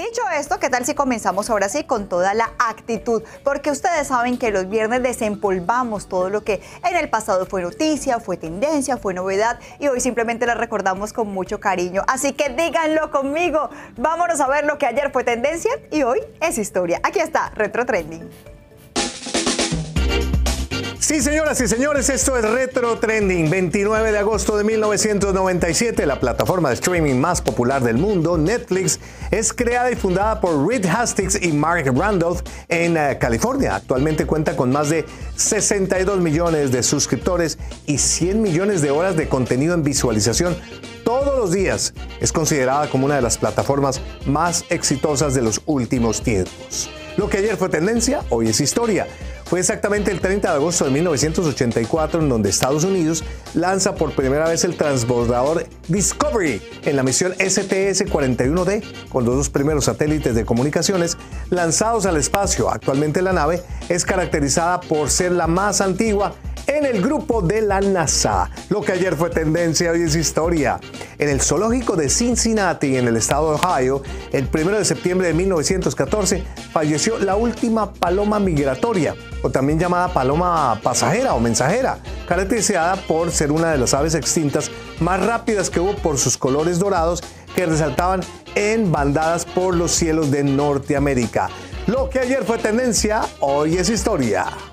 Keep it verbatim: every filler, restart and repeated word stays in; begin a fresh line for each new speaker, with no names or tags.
Dicho esto, ¿qué tal si comenzamos ahora sí con toda la actitud? Porque ustedes saben que los viernes desempolvamos todo lo que en el pasado fue noticia, fue tendencia, fue novedad y hoy simplemente la recordamos con mucho cariño. Así que díganlo conmigo, vámonos a ver lo que ayer fue tendencia y hoy es historia. Aquí está Retro Trending.
Sí, señoras y señores, esto es Retro Trending. veintinueve de agosto de mil novecientos noventa y siete, la plataforma de streaming más popular del mundo, Netflix, es creada y fundada por Reed Hastings y Mark Randolph en uh, California. Actualmente cuenta con más de sesenta y dos millones de suscriptores y cien millones de horas de contenido en visualización todos los días. Es considerada como una de las plataformas más exitosas de los últimos tiempos. Lo que ayer fue tendencia, hoy es historia. Fue exactamente el treinta de agosto de mil novecientos ochenta y cuatro en donde Estados Unidos lanza por primera vez el transbordador Discovery en la misión S T S cuarenta y uno D con los dos primeros satélites de comunicaciones lanzados al espacio. Actualmente la nave es caracterizada por ser la más antigua en el grupo de la NASA. Lo que ayer fue tendencia, hoy es historia. En el zoológico de Cincinnati, en el estado de Ohio, el primero de septiembre de mil novecientos catorce, falleció la última paloma migratoria, o también llamada paloma pasajera o mensajera, caracterizada por ser una de las aves extintas más rápidas que hubo por sus colores dorados que resaltaban en bandadas por los cielos de Norteamérica. Lo que ayer fue tendencia, hoy es historia.